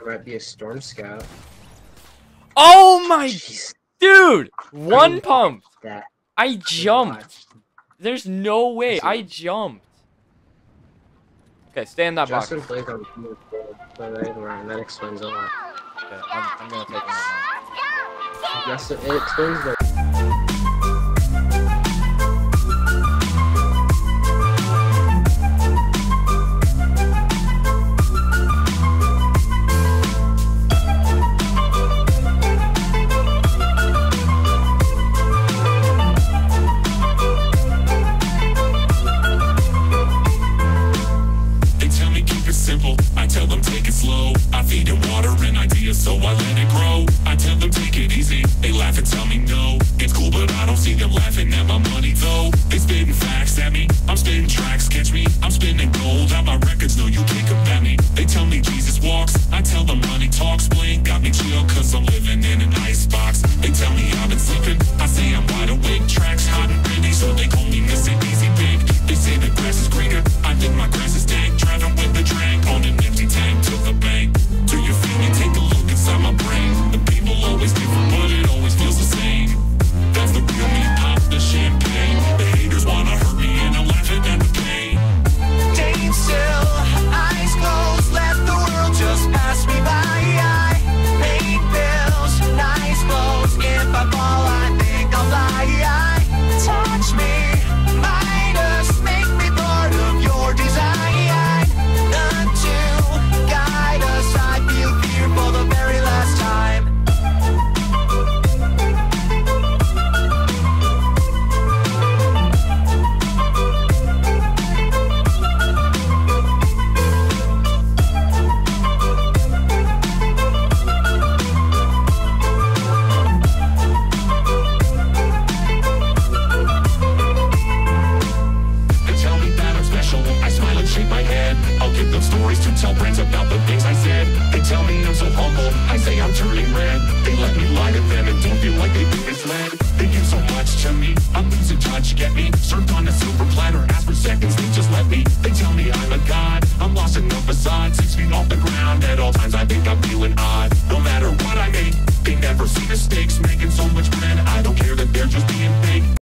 might be a Storm Scout. Oh my, Jeez. dude! One pump. That. I jumped. There's no way. I jumped. Okay, stay in that box. Justin plays on by the way, that explains a lot. Okay, I'm gonna take him right Yes, it explains the. I tell them take it slow. I feed them water and ideas, so I let it grow. I tell them take it easy. They laugh and tell me no. It's cool, but I don't see them laughing at my money though. They spitting facts at me. I'm spitting tracks, catch me. I'm spinning gold on my records, no you can't combat me. They tell me Jesus walks. I tell them money talks. Blink got me chill, cause I'm living in an icebox. They tell me I've been sleeping. I say I'm wide awake. Tracks hot and ready, so they call me Mr. Easy Big. They say the grass is greener. I think my grass is dank. Driving with the drink on an empty tank to the bank. Do you feel me? Take a look inside my brain. The people always different, but it always feels the same. That's the real me, pop the champagne. The haters wanna hurt me and I'm laughing at the pain. Staying still, eyes closed, let the world just pass me by. I pay bills, nice clothes. If I fall, I think I'll lie. Touch me, Midas, make me part of your design. None to guide us, I feel fear for the very last time. I'll give them stories to tell friends about the things I said. They tell me I'm so humble, I say I'm turning red. They let me lie to them and don't feel like they've been misled. They give so much to me, I'm losing touch, get me? Served on a silver platter, ask for seconds, they just let me. They tell me I'm a god, I'm lost in the facade. 6 feet off the ground, at all times I think I'm feeling odd. No matter what I make, they never see mistakes. Making so much bread, I don't care that they're just being fake.